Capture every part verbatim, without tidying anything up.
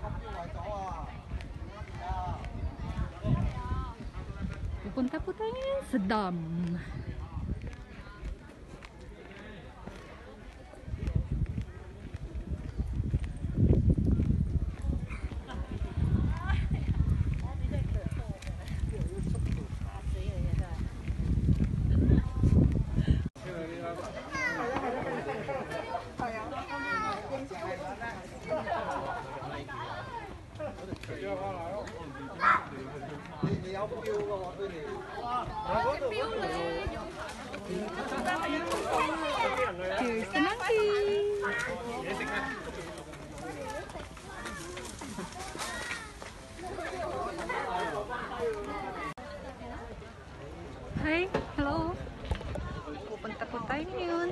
Pupunta po tayo ngayon sa dam. Cheers to monkey! Hi! Hello! Pupunta po tayo ngayon.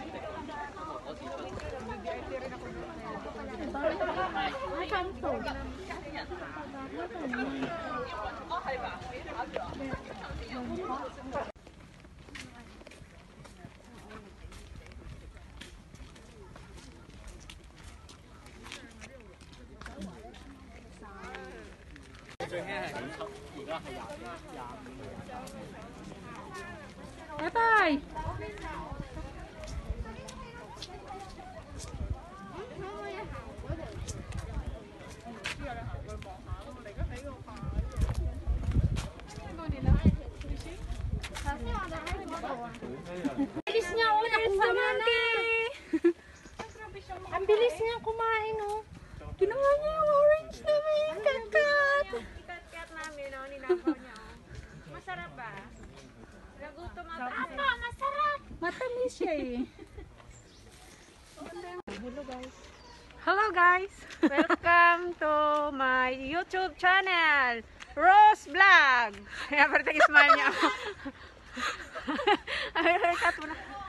Bye bye. Bilis niya, oh, nakuha na. Ang bilis niya kumain, oh. Ginawa niya yung orange namin, kat-kat. Kat-kat namin, oh, ninabaw niya, oh. Masarap ba? Nagutom ako. Apa, masarap. Matamis siya eh. Hello guys. Hello guys. Welcome to my YouTube channel, Rose Vlog. Kaya parang smile niya. Ay, cut mo na.